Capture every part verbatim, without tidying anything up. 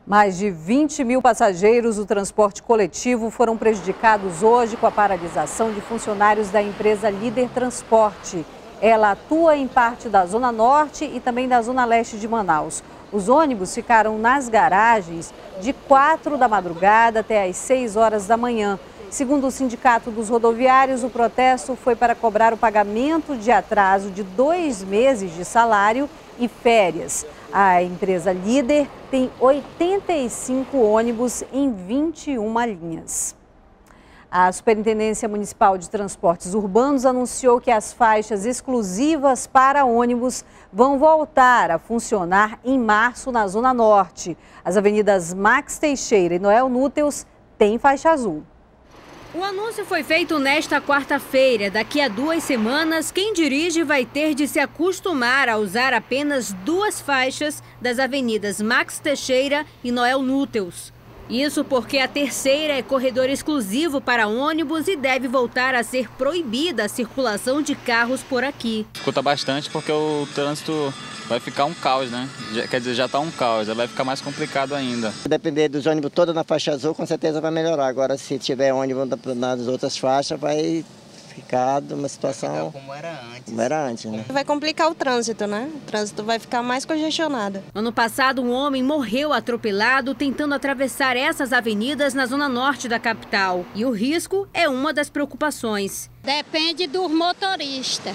Mais de vinte mil passageiros do transporte coletivo foram prejudicados hoje com a paralisação de funcionários da empresa Líder Transporte. Ela atua em parte da Zona Norte e também da Zona Leste de Manaus. Os ônibus ficaram nas garagens de quatro da madrugada até às seis horas da manhã. Segundo o Sindicato dos Rodoviários, o protesto foi para cobrar o pagamento de atraso de dois meses de salário e férias. A empresa Líder tem oitenta e cinco ônibus em vinte e uma linhas. A Superintendência Municipal de Transportes Urbanos anunciou que as faixas exclusivas para ônibus vão voltar a funcionar em março na Zona Norte. As avenidas Max Teixeira e Noel Núteus têm faixa azul. O anúncio foi feito nesta quarta-feira. Daqui a duas semanas, quem dirige vai ter de se acostumar a usar apenas duas faixas das avenidas Max Teixeira e Noel Núteus. Isso porque a terceira é corredor exclusivo para ônibus e deve voltar a ser proibida a circulação de carros por aqui. Dificulta bastante porque o trânsito vai ficar um caos, né? Quer dizer, já está um caos, vai ficar mais complicado ainda. Se depender dos ônibus todos na faixa azul, com certeza vai melhorar. Agora, se tiver ônibus nas outras faixas, vai ficar uma situação como era antes. Como era antes, né? Vai complicar o trânsito, né? O trânsito vai ficar mais congestionado. Ano passado, um homem morreu atropelado tentando atravessar essas avenidas na zona norte da capital. E o risco é uma das preocupações. Depende do motorista,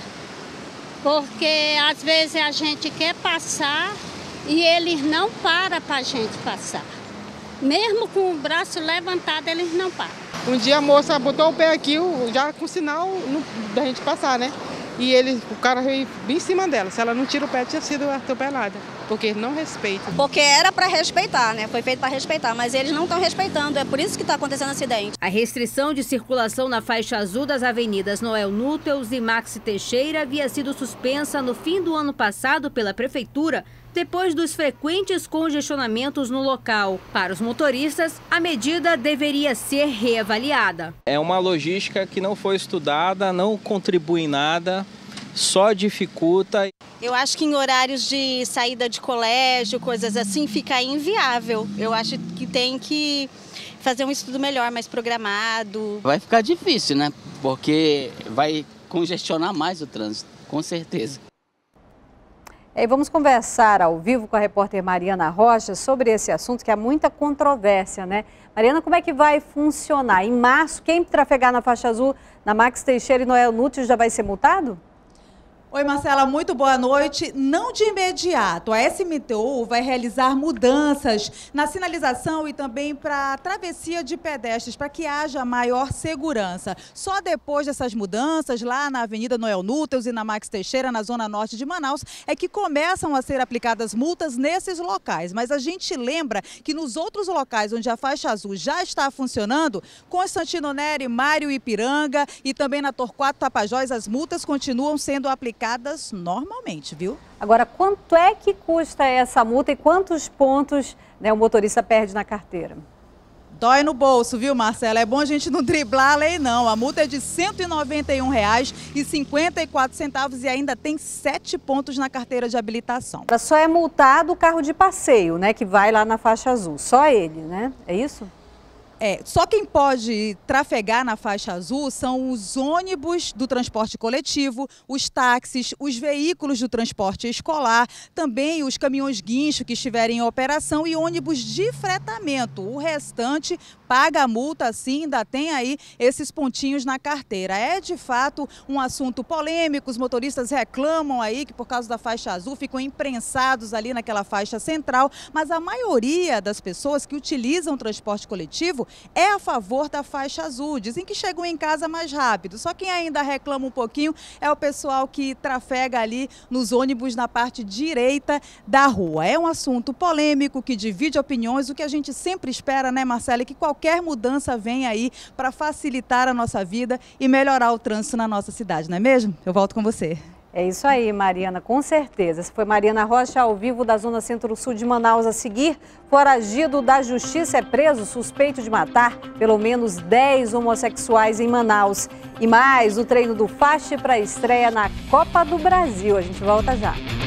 porque às vezes a gente quer passar e eles não param para a gente passar. Mesmo com o braço levantado, eles não param. Um dia a moça botou o pé aqui, já com sinal da gente passar, né? E ele, o cara veio bem em cima dela. Se ela não tira o pé, tinha sido atropelada. Porque não respeita. Porque era para respeitar, né? Foi feito para respeitar, mas eles não estão respeitando. É por isso que está acontecendo acidente. A restrição de circulação na faixa azul das avenidas Noel Núteus e Max Teixeira havia sido suspensa no fim do ano passado pela Prefeitura, depois dos frequentes congestionamentos no local. Para os motoristas, a medida deveria ser reavaliada. É uma logística que não foi estudada, não contribui em nada, só dificulta. Eu acho que em horários de saída de colégio, coisas assim, fica inviável. Eu acho que tem que fazer um estudo melhor, mais programado. Vai ficar difícil, né? Porque vai congestionar mais o trânsito, com certeza. E vamos conversar ao vivo com a repórter Mariana Rocha sobre esse assunto, que há muita controvérsia, né? Mariana, como é que vai funcionar? Em março, quem trafegar na faixa azul, na Max Teixeira e Noel Núteus já vai ser multado? Oi, Marcela, muito boa noite. Não de imediato, a S M T U vai realizar mudanças na sinalização e também para a travessia de pedestres, para que haja maior segurança. Só depois dessas mudanças, lá na Avenida Noel Núteus e na Max Teixeira, na Zona Norte de Manaus, é que começam a ser aplicadas multas nesses locais. Mas a gente lembra que nos outros locais onde a faixa azul já está funcionando, Constantino Neri, Mário Ipiranga e também na Torquato Tapajós, as multas continuam sendo aplicadas normalmente, viu? Agora, quanto é que custa essa multa e quantos pontos, né, o motorista perde na carteira? Dói no bolso, viu, Marcela? É bom a gente não driblar a lei, não. A multa é de cento e noventa e um reais e cinquenta e quatro centavos e ainda tem sete pontos na carteira de habilitação. Só é multado o carro de passeio, né, que vai lá na faixa azul. Só ele, né? É isso? É, só quem pode trafegar na faixa azul são os ônibus do transporte coletivo, os táxis, os veículos do transporte escolar, também os caminhões guincho que estiverem em operação e ônibus de fretamento. O restante paga a multa, sim, ainda tem aí esses pontinhos na carteira. É de fato um assunto polêmico, os motoristas reclamam aí que por causa da faixa azul ficam imprensados ali naquela faixa central, mas a maioria das pessoas que utilizam o transporte coletivo é a favor da faixa azul. Dizem que chegam em casa mais rápido. Só quem ainda reclama um pouquinho é o pessoal que trafega ali nos ônibus na parte direita da rua. É um assunto polêmico que divide opiniões. O que a gente sempre espera, né, Marcela, é que qualquer mudança venha aí para facilitar a nossa vida e melhorar o trânsito na nossa cidade, não é mesmo? Eu volto com você. É isso aí, Mariana, com certeza. Essa foi Mariana Rocha, ao vivo da Zona Centro-Sul de Manaus. A seguir, foragido da Justiça é preso suspeito de matar pelo menos dez homossexuais em Manaus. E mais, o treino do Faixa para a estreia na Copa do Brasil. A gente volta já.